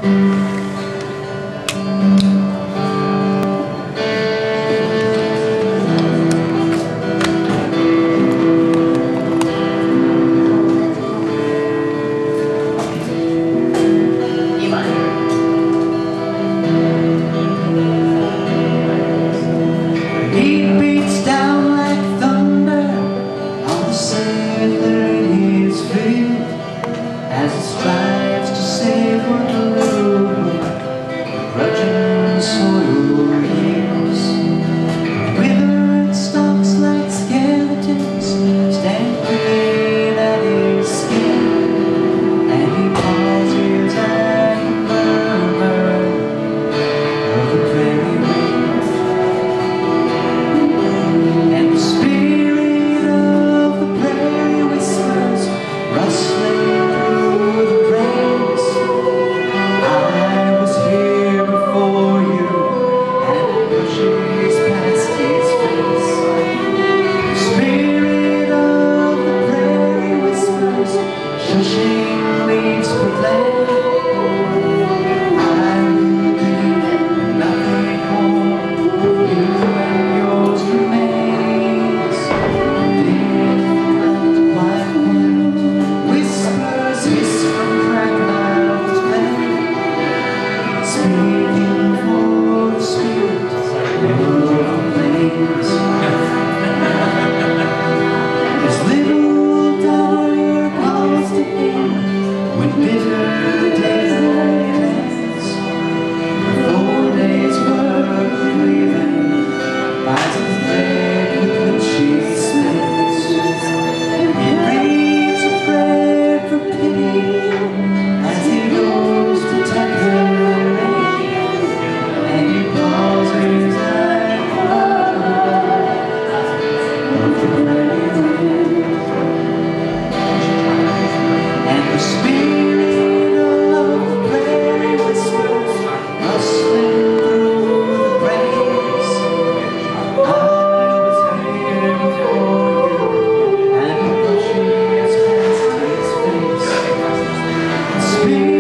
As it strives to save what little grudging soil yields. Withered stalks like skeletons stand green at his skin, and he pauses at the murmur of the prairie wind. And the spirit of the prairie whispers, rustling Shushing leaves for land. I will be nothing more. You and yours remains. The white wind whispers hiss from cracked land, speaking for the spirit of the plains. When bitter daylight ends, 4 days' work of weaving buys the thread with which she spins. He reads a prayer for pity as he goes to tell her rain, and he pauses at the of the prairie wind. And the spirit of the prairie whispers, rustling through the graves. I was here before you, and the bushes past his face.